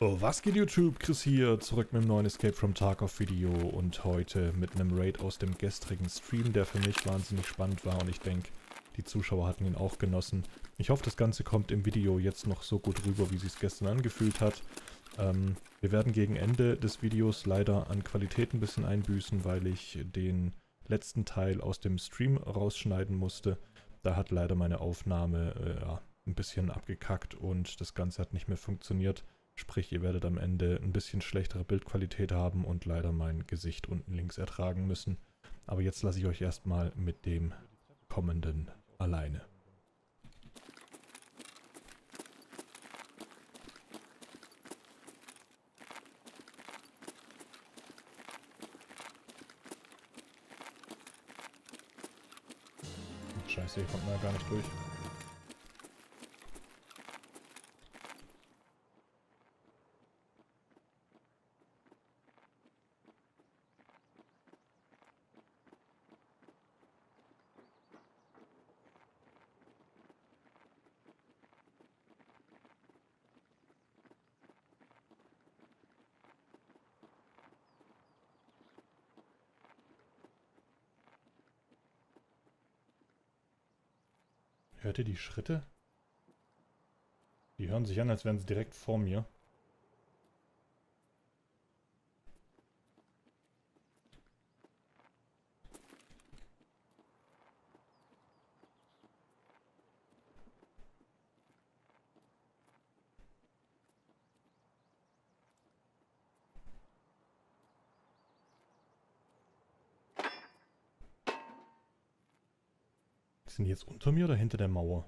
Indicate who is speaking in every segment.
Speaker 1: Oh, was geht YouTube? Chris hier, zurück mit einem neuen Escape from Tarkov Video und heute mit einem Raid aus dem gestrigen Stream, der für mich wahnsinnig spannend war und ich denke, die Zuschauer hatten ihn auch genossen. Ich hoffe, das Ganze kommt im Video jetzt noch so gut rüber, wie es gestern angefühlt hat. Wir werden gegen Ende des Videos leider an Qualität ein bisschen einbüßen, weil ich den letzten Teil aus dem Stream rausschneiden musste. Da hat leider meine Aufnahme ein bisschen abgekackt und das Ganze hat nicht mehr funktioniert. Sprich, ihr werdet am Ende ein bisschen schlechtere Bildqualität haben und leider mein Gesicht unten links ertragen müssen. Aber jetzt lasse ich euch erstmal mit dem kommenden alleine. Scheiße, hier kommt man ja gar nicht durch. Hört ihr die Schritte? Die hören sich an, als wären sie direkt vor mir. Sind die jetzt unter mir oder hinter der Mauer?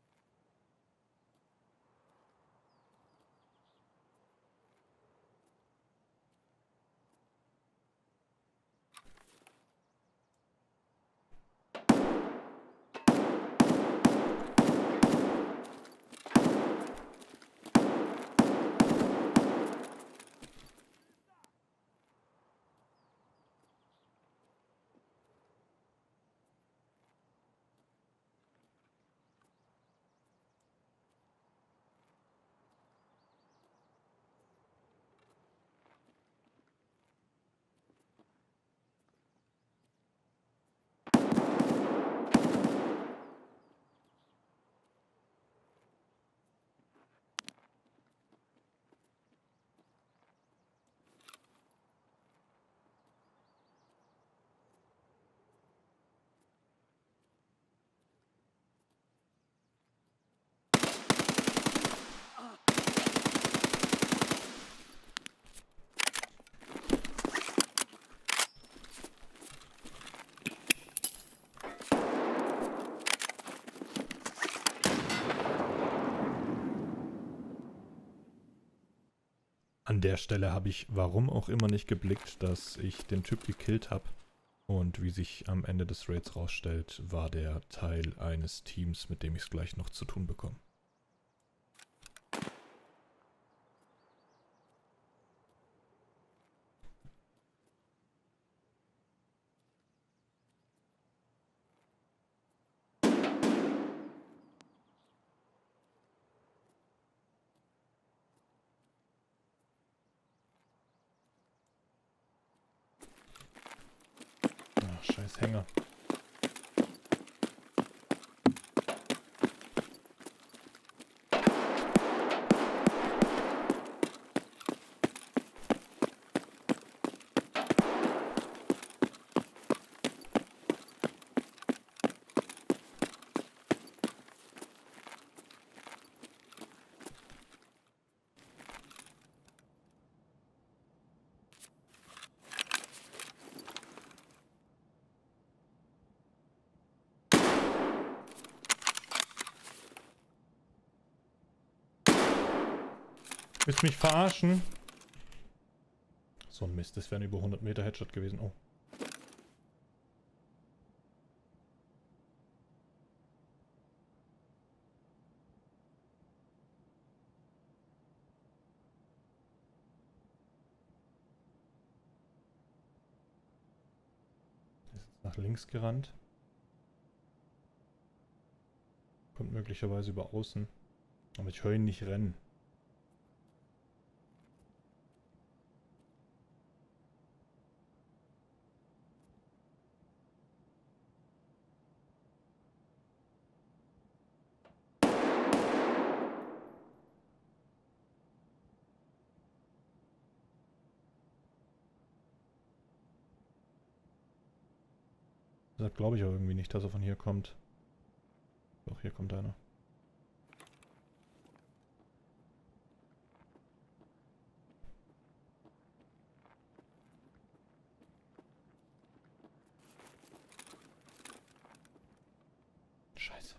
Speaker 1: An der Stelle habe ich warum auch immer nicht geblickt, dass ich den Typ gekillt habe. Und wie sich am Ende des Raids rausstellt, war der Teil eines Teams, mit dem ich es gleich noch zu tun bekomme. Ach, scheiß Hänger. Willst du mich verarschen? So ein Mist, das wäre ein über 100 Meter Headshot gewesen. Oh. Der ist jetzt nach links gerannt. Kommt möglicherweise über außen. Aber ich höre ihn nicht rennen. Das glaube ich auch irgendwie nicht, dass er von hier kommt. Doch, hier kommt einer. Scheiße.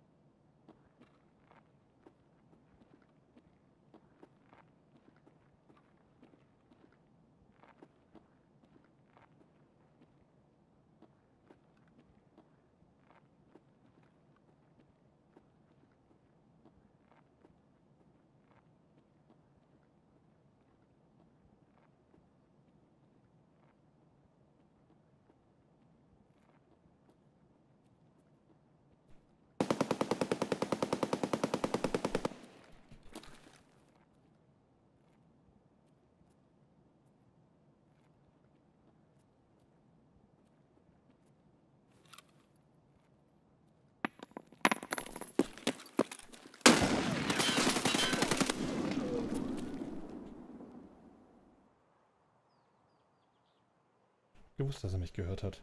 Speaker 1: Gewusst, dass er mich gehört hat.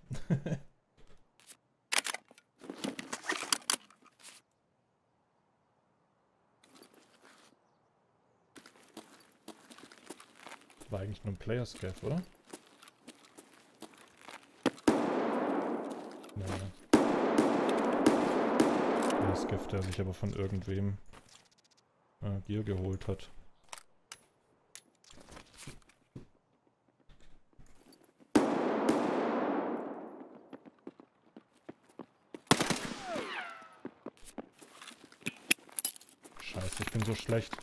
Speaker 1: War eigentlich nur ein Player-Scav, oder? Naja. Player-Scav, der sich aber von irgendwem Gear geholt hat. Scheiße, ich bin so schlecht.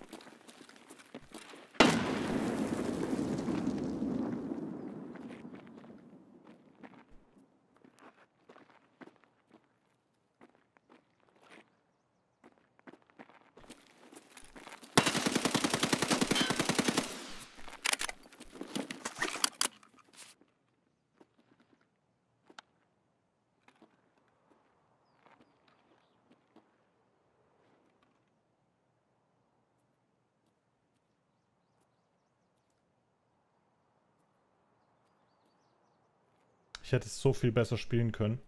Speaker 1: Ich hätte es so viel besser spielen können.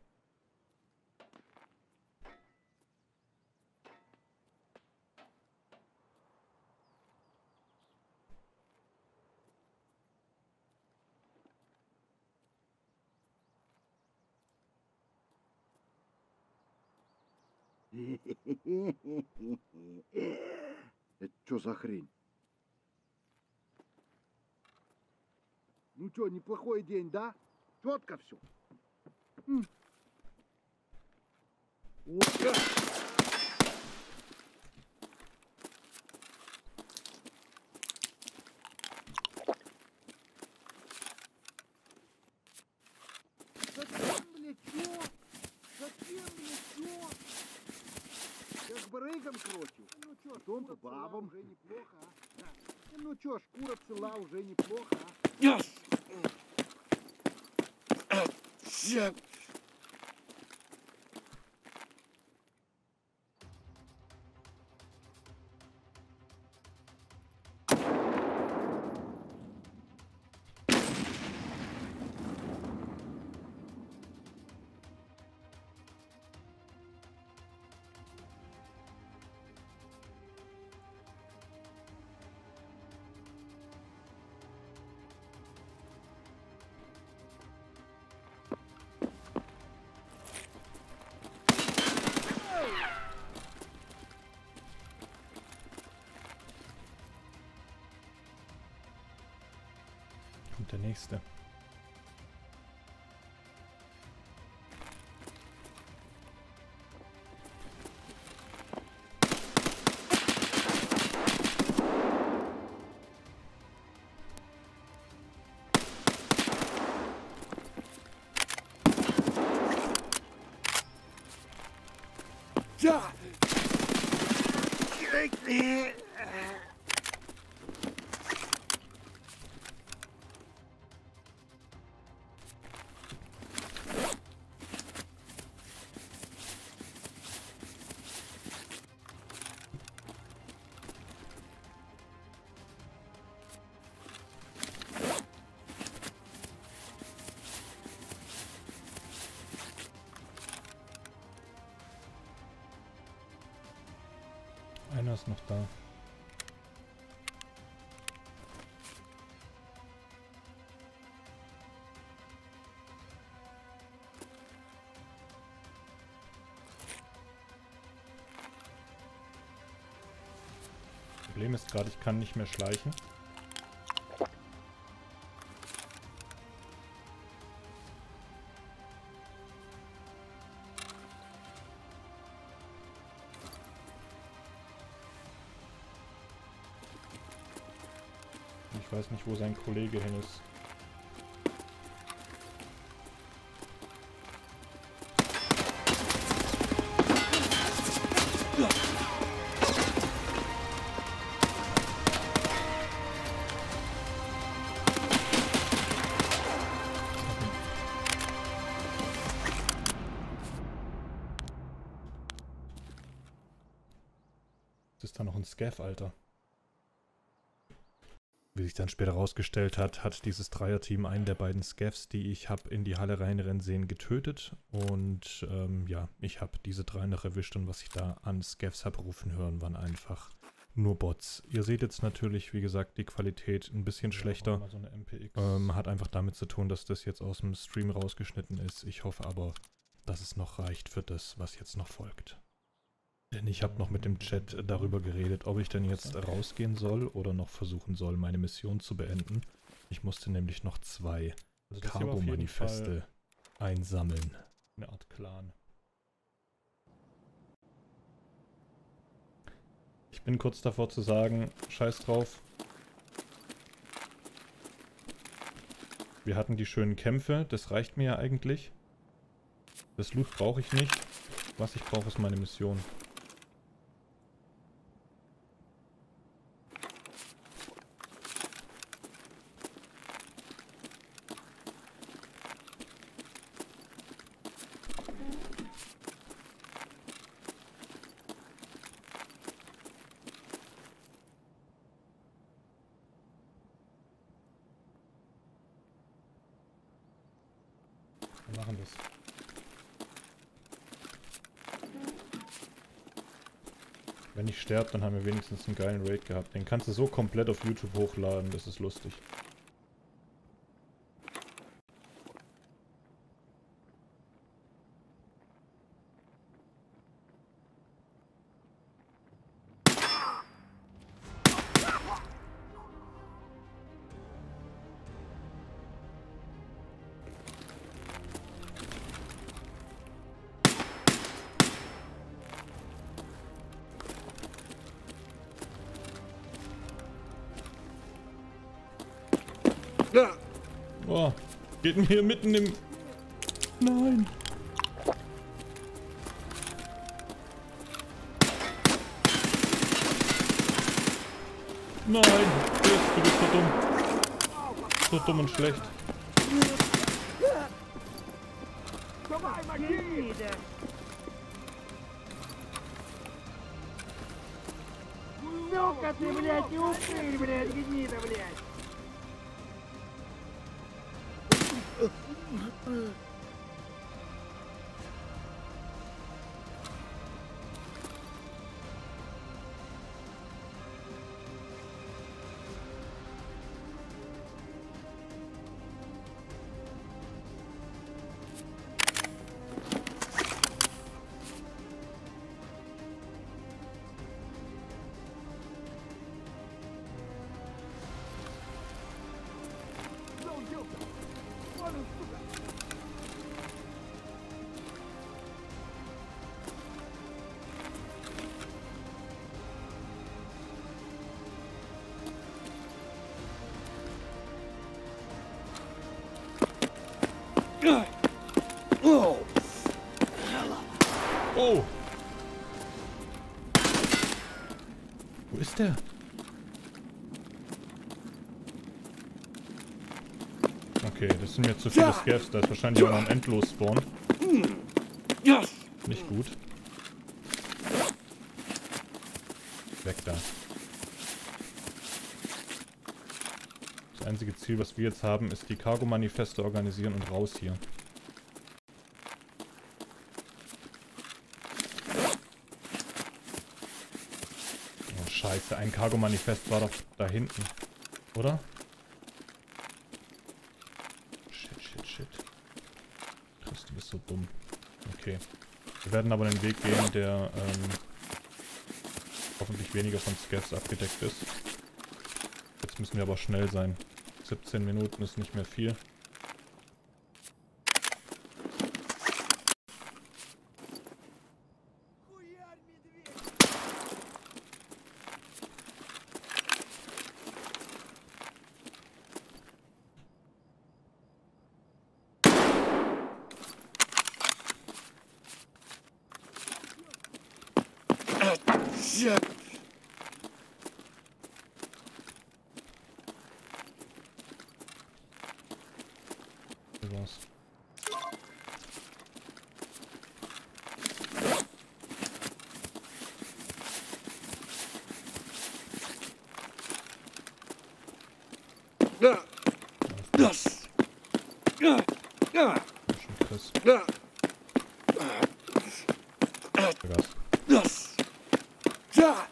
Speaker 2: Это что за хрень? Ну что, неплохой день, да? Четко все. Зачем, блядь, чё? Зачем, блядь, чё? Я с барыгом кротил. Ну чё, потом по бабам. Уже неплохо, а? Ну чё, шкура цела уже неплохо, а?
Speaker 1: Kommt der nächste.
Speaker 2: Ja!
Speaker 1: Einer ist noch da. Problem ist gerade, ich kann nicht mehr schleichen. Ich weiß nicht, wo sein Kollege hin ist. Ist da noch ein Scav, Alter? Wie sich dann später rausgestellt hat, hat dieses Dreierteam einen der beiden Scavs, die ich habe in die Halle reinrennen sehen, getötet. Und ja, ich habe diese drei noch erwischt und was ich da an Scavs habe rufen hören, waren einfach nur Bots. Ihr seht jetzt natürlich, wie gesagt, die Qualität ein bisschen schlechter. So eine MPX. Hat einfach damit zu tun, dass das jetzt aus dem Stream rausgeschnitten ist. Ich hoffe aber, dass es noch reicht für das, was jetzt noch folgt. Denn ich habe noch mit dem Chat darüber geredet, ob ich denn jetzt rausgehen soll oder noch versuchen soll, meine Mission zu beenden. Ich musste nämlich noch 2 Cargo-Manifeste einsammeln. Eine Art Clan. Ich bin kurz davor zu sagen, scheiß drauf. Wir hatten die schönen Kämpfe, das reicht mir ja eigentlich. Das Loot brauche ich nicht. Was ich brauche, ist meine Mission. Wir machen das. Wenn ich sterbe, dann haben wir wenigstens einen geilen Raid gehabt. Den kannst du so komplett auf YouTube hochladen, das ist lustig. Oh, geht mir hier mitten im... Nein! Nein! Du bist so dumm. So dumm und schlecht.
Speaker 2: Сука ты, блядь, не упырь, блядь, гнида, блядь!
Speaker 1: Oh! Wo ist der? Okay, das sind mir zu viele Scavs, da ist wahrscheinlich auch noch ein Endlos-Spawn. Nicht gut. Weg da. Das einzige Ziel, was wir jetzt haben, ist die Cargo-Manifeste organisieren und raus hier. Scheiße, ein Cargo-Manifest war doch da hinten. Oder? Shit. Chris, du bist so dumm. Okay. Wir werden aber einen Weg gehen, der hoffentlich weniger von Scavs abgedeckt ist. Jetzt müssen wir aber schnell sein. 17 Minuten ist nicht mehr viel. Was?
Speaker 2: Das.
Speaker 1: Chris.
Speaker 2: Das. Ja.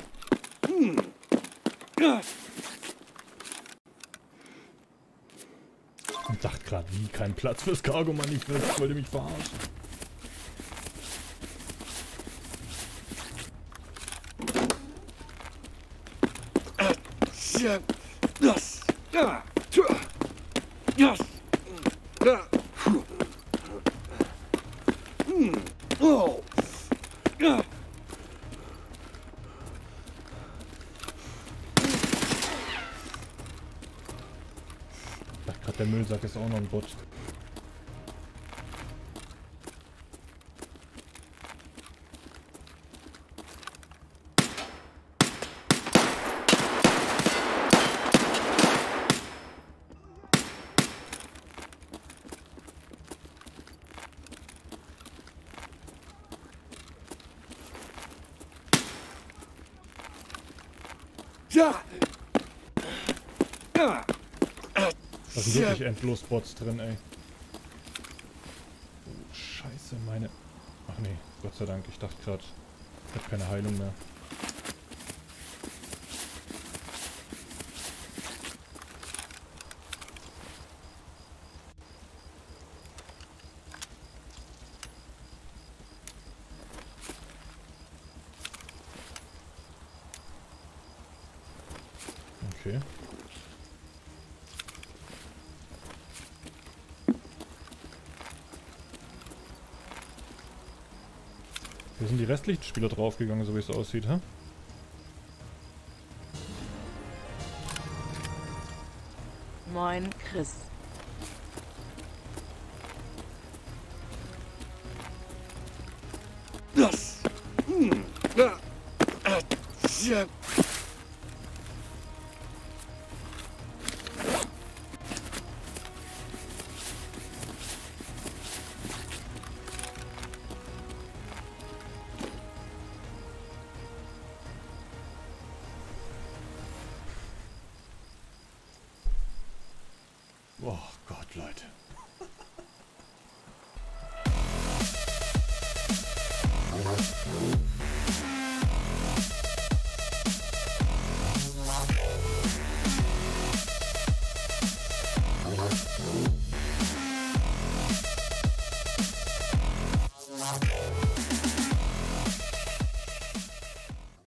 Speaker 1: Ich dachte gerade, wie, kein Platz fürs Cargo-Manifest. Ich wollte mich verarschen.
Speaker 2: Das. Ja. Das. Ja. Oh. Ja.
Speaker 1: Ich dachte gerade, der Müllsack ist auch noch ein Bot.
Speaker 2: Ja. Ja.
Speaker 1: Da sind wirklich endlos Bots drin, ey. Oh, Scheiße, meine... Ach nee, Gott sei Dank. Ich dachte gerade, ich habe keine Heilung mehr. Okay. Hier sind die restlichen Spieler draufgegangen, so wie es aussieht, hä?
Speaker 3: Moin, Chris.
Speaker 2: Das. Ja. Ja.
Speaker 1: Oh Gott, Leute.